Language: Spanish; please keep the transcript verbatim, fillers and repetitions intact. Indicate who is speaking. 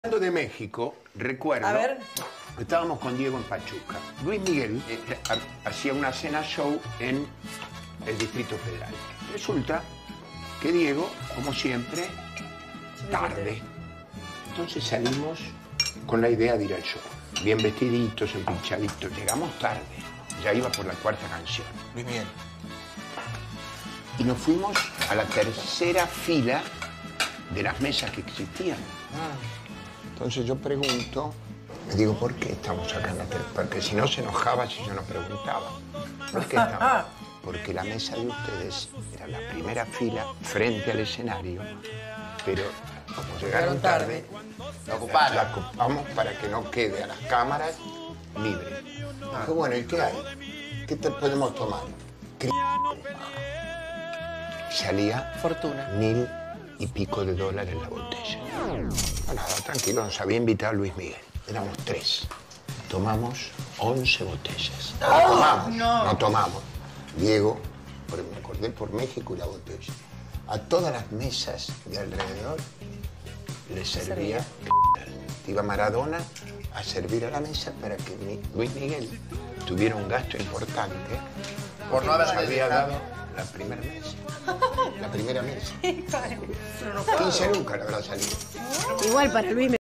Speaker 1: Hablando de México, recuerdo,
Speaker 2: A ver.
Speaker 1: estábamos con Diego en Pachuca. Luis Miguel eh, ha- hacía una cena show en el Distrito Federal. Resulta que Diego, como siempre, tarde. Entonces salimos con la idea de ir al show. Bien vestiditos, empinchaditos. Llegamos tarde. Ya iba por la cuarta canción.
Speaker 3: Luis Miguel.
Speaker 1: Y nos fuimos a la tercera fila de las mesas que existían. Entonces yo pregunto, le digo, ¿por qué estamos acá en la tercera? Porque si no se enojaba si yo no preguntaba. ¿Por qué estamos? Porque la mesa de ustedes era la primera fila frente al escenario, pero como llegaron tarde, la ocupamos, la ocupamos para que no quede a las cámaras libre. Dije, bueno, ¿y qué hay? ¿Qué te podemos tomar? Salía
Speaker 2: Fortuna.
Speaker 1: mil y pico de dólares la botella. No, nada, tranquilo, nos había invitado Luis Miguel. Éramos tres. Tomamos once botellas. No tomamos,
Speaker 2: no.
Speaker 1: no tomamos. Diego, por- me acordé por México y la botella. A todas las mesas de alrededor le servía. Iba Maradona a servir a la mesa para que mi- Luis Miguel tuviera un gasto importante.
Speaker 3: Por no haber
Speaker 1: nos había
Speaker 3: dejado.
Speaker 1: dado la primera mesa. La primera mesa. quince lucas le habrá salido.
Speaker 4: Igual para Luis